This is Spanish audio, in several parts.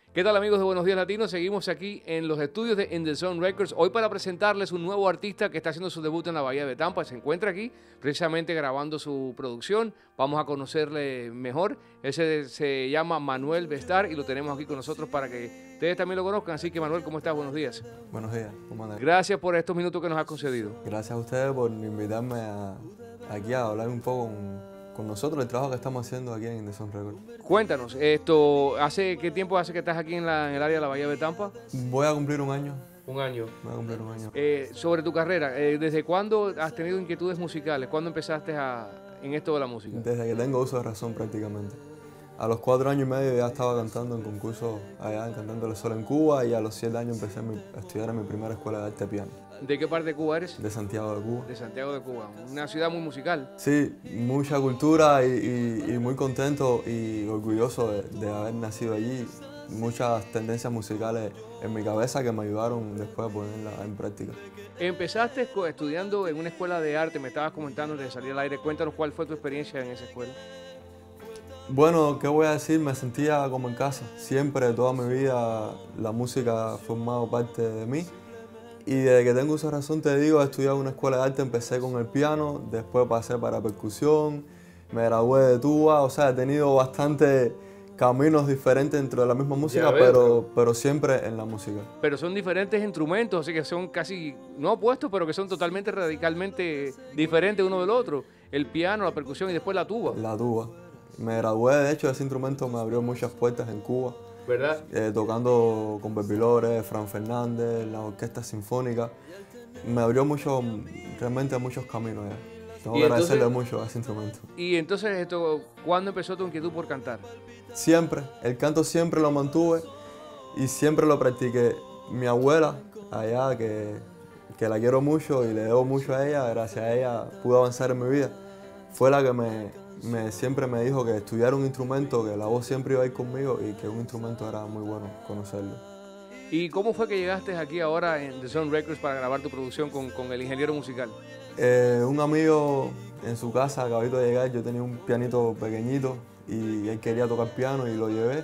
¿Qué tal, amigos de Buenos Días Latinos? Seguimos aquí en los estudios de In The Zone Records, hoy para presentarles un nuevo artista que está haciendo su debut en la Bahía de Tampa. Se encuentra aquí precisamente grabando su producción. Vamos a conocerle mejor. Se llama Manuel Bestar y lo tenemos aquí con nosotros para que ustedes también lo conozcan. Así que, Manuel, ¿cómo estás? Buenos días. Buenos días, ¿cómo andas? Gracias por estos minutos que nos has concedido. Gracias a ustedes por invitarme aquí a hablar un poco con nosotros, el trabajo que estamos haciendo aquí en The Sun Record. Cuéntanos, ¿hace qué tiempo hace que estás aquí en el área de la Bahía de Tampa? Voy a cumplir un año. Un año. Voy a cumplir un año. Sobre tu carrera, ¿desde cuándo has tenido inquietudes musicales? ¿Cuándo empezaste en esto de la música? Desde que tengo uso de razón prácticamente. A los 4 años y medio ya estaba cantando en concursos allá, cantando el sol en Cuba, y a los 7 años empecé a estudiar en mi primera escuela de arte piano. ¿De qué parte de Cuba eres? De Santiago de Cuba. De Santiago de Cuba, una ciudad muy musical. Sí, mucha cultura y muy contento y orgulloso de haber nacido allí. Muchas tendencias musicales en mi cabeza que me ayudaron después a ponerlas en práctica. Empezaste estudiando en una escuela de arte, me estabas comentando antes de salir al aire. Cuéntanos cuál fue tu experiencia en esa escuela. Bueno, ¿qué voy a decir? Me sentía como en casa. Siempre, toda mi vida, la música ha formado parte de mí. Y desde que tengo uso de razón, te digo, he estudiado en una escuela de arte, empecé con el piano, después pasé para percusión, me gradué de tuba, o sea, he tenido bastantes caminos diferentes dentro de la misma música, pero siempre en la música. Pero son diferentes instrumentos, así que son casi, no opuestos, pero que son totalmente, radicalmente diferentes uno del otro. El piano, la percusión y después la tuba. La tuba. Me gradué, de hecho, ese instrumento me abrió muchas puertas en Cuba. ¿Verdad? Tocando con Pepi Lores, Fran Fernández, la orquesta sinfónica. Me abrió realmente muchos caminos ya. Tengo que agradecerle mucho a ese instrumento. Y entonces, ¿cuándo empezó tu inquietud por cantar? Siempre, el canto siempre lo mantuve y siempre lo practiqué. Mi abuela, allá, que la quiero mucho y le debo mucho a ella, gracias a ella pude avanzar en mi vida, fue la que siempre me dijo que estudiar un instrumento, que la voz siempre iba a ir conmigo y que un instrumento era muy bueno conocerlo. ¿Y cómo fue que llegaste aquí ahora en The Zone Records para grabar tu producción con el ingeniero musical? Un amigo en su casa acabó de llegar, yo tenía un pianito pequeñito y él quería tocar piano y lo llevé.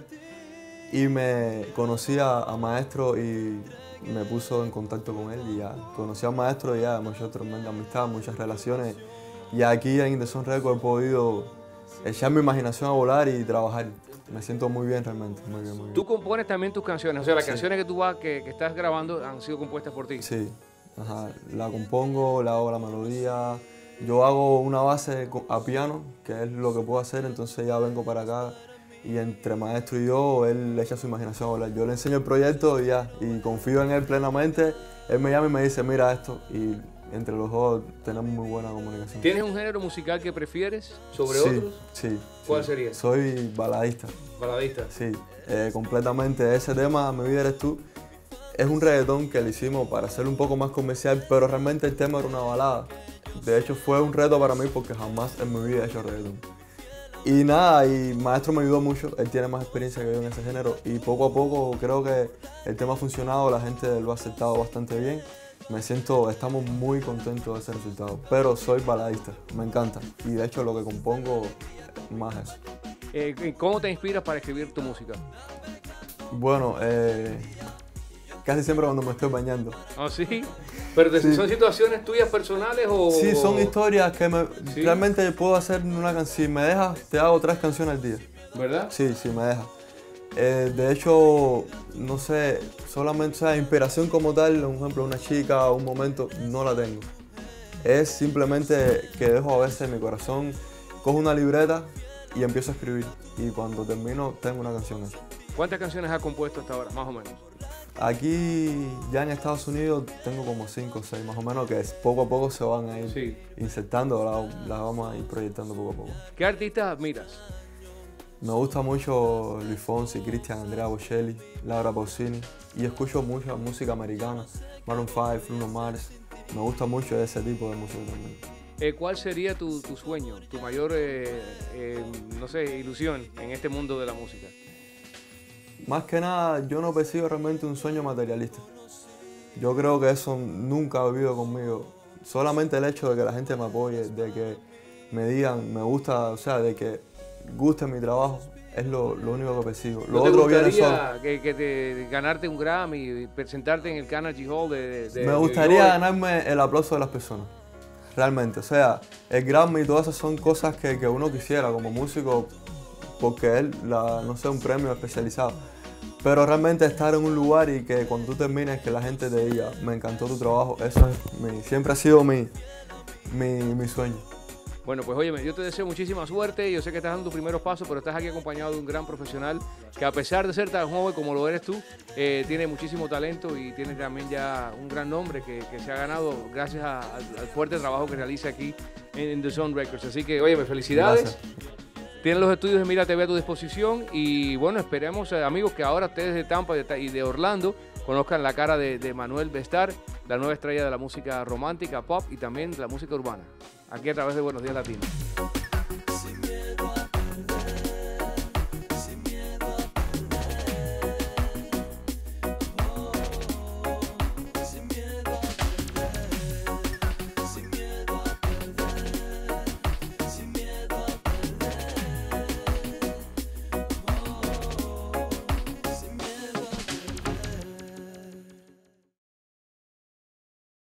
Y me conocí a maestro y me puso en contacto con él y ya conocí al maestro y ya hemos hecho tremenda amistad, muchas relaciones. Y aquí en The Zone Records he podido echar mi imaginación a volar y trabajar. Me siento muy bien realmente, muy bien, muy bien. ¿Tú compones también tus canciones? O sea, las canciones que estás grabando han sido compuestas por ti. Sí, ajá. La compongo, le hago la melodía. Yo hago una base a piano, que es lo que puedo hacer, entonces ya vengo para acá y entre maestro y yo, él le echa su imaginación a volar. Yo le enseño el proyecto y ya, y confío en él plenamente. Él me llama y me dice, mira esto, y entre los dos tenemos muy buena comunicación. ¿Tienes un género musical que prefieres sobre otros? Sí. ¿Cuál sería? Soy baladista. ¿Baladista? Sí, completamente. Ese tema, Mi vida eres tú, es un reggaetón que le hicimos para hacerlo un poco más comercial, pero realmente el tema era una balada. De hecho, fue un reto para mí porque jamás en mi vida he hecho reggaetón. Y nada, y Maestro me ayudó mucho, él tiene más experiencia que yo en ese género y poco a poco creo que el tema ha funcionado, la gente lo ha aceptado bastante bien. Estamos muy contentos de ese resultado, pero soy baladista, me encanta y de hecho lo que compongo más eso. ¿Cómo te inspiras para escribir tu música? Bueno, casi siempre cuando me estoy bañando. ¿Ah, sí? ¿Pero sí. son situaciones tuyas personales o...? Sí, son historias que ¿Sí? realmente puedo hacer una canción. Si me dejas, te hago 3 canciones al día. ¿Verdad? Sí, me dejas. De hecho, no sé, solamente, o sea, inspiración como tal, un ejemplo, una chica, un momento, no la tengo. Es simplemente que dejo a veces mi corazón, cojo una libreta y empiezo a escribir. Y cuando termino, tengo una canción hecha. ¿Cuántas canciones has compuesto hasta ahora, más o menos? Aquí, ya en Estados Unidos, tengo como 5 o 6 más o menos, que poco a poco se van a ir insertando, las vamos a ir proyectando poco a poco. ¿Qué artistas admiras? Me gusta mucho Luis Fonsi, Cristian Andrea Bocelli, Laura Pausini, y escucho mucha música americana, Maroon 5, Bruno Mars. Me gusta mucho ese tipo de música también. ¿Cuál sería tu sueño, tu mayor, no sé, ilusión en este mundo de la música? Más que nada, yo no persigo realmente un sueño materialista. Yo creo que eso nunca ha vivido conmigo. Solamente el hecho de que la gente me apoye, de que me digan, me gusta, o sea, de que guste mi trabajo, es lo único que persigo. ¿No Lo te otro viene solo. gustaría ganarte un Grammy y presentarte en el Carnegie Hall de Me New gustaría York? ganarme el aplauso de las personas, realmente. O sea, el Grammy y todas esas son cosas que uno quisiera como músico, porque es, no sé, un premio especializado. Pero realmente estar en un lugar y que cuando tú termines que la gente te diga, me encantó tu trabajo, eso es siempre ha sido mi sueño. Bueno, pues óyeme, yo te deseo muchísima suerte. Yo sé que estás dando tus primeros pasos, pero estás aquí acompañado de un gran profesional que, a pesar de ser tan joven como lo eres tú, tiene muchísimo talento y tiene también ya un gran nombre que se ha ganado gracias al fuerte trabajo que realiza aquí en The Zone Records. Así que, óyeme, felicidades. Gracias. Tienen los estudios de Mira TV a tu disposición y bueno, esperemos, amigos, que ahora ustedes de Tampa y de Orlando conozcan la cara de Manuel Bestar, la nueva estrella de la música romántica, pop y también de la música urbana, aquí a través de Buenos Días Latinos.